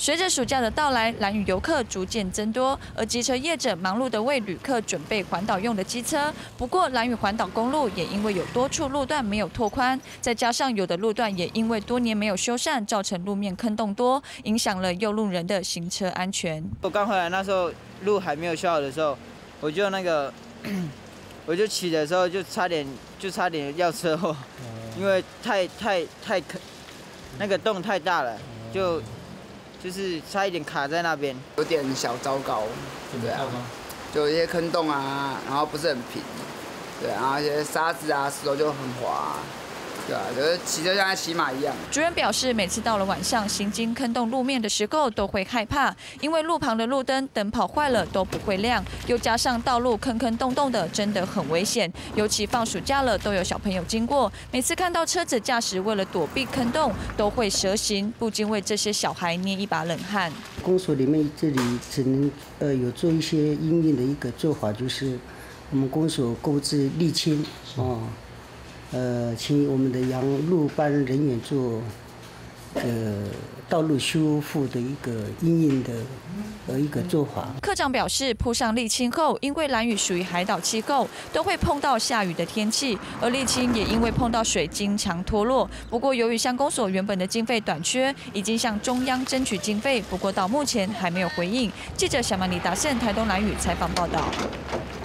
随着暑假的到来，兰屿游客逐渐增多，而机车业者忙碌地为旅客准备环岛用的机车。不过，兰屿环岛公路也因为有多处路段没有拓宽，再加上有的路段也因为多年没有修缮，造成路面坑洞多，影响了右路人的行车安全。 我刚回来那时候，路还没有修好的时候，我就我就骑的时候就差点要车祸，因为太那个洞太大了，就是差一点卡在那边， 有点小糟糕，对啊，就有一些坑洞啊，然后不是很平，对啊，然后一些沙子啊、石头就很滑，对啊，就是骑车像在骑马一样。 主任表示，每次到了晚上行经坑洞路面的时候，都会害怕，因为路旁的路灯灯泡坏了都不会亮，又加上道路坑坑洞洞的，真的很危险。尤其放暑假了，都有小朋友经过，每次看到车子驾驶为了躲避坑洞，都会蛇行，不禁为这些小孩捏一把冷汗。 公所里面这里只能有做一些因应的一个做法，就是我们公所购置沥青请我们的杨路班人员做道路修复的一个因应的一个做法。 科长表示，铺上沥青后，因为兰屿属于海岛气候，都会碰到下雨的天气，而沥青也因为碰到水经常脱落。不过，由于乡公所原本的经费短缺，已经向中央争取经费，不过到目前还没有回应。记者小曼李达胜台东兰屿采访报道。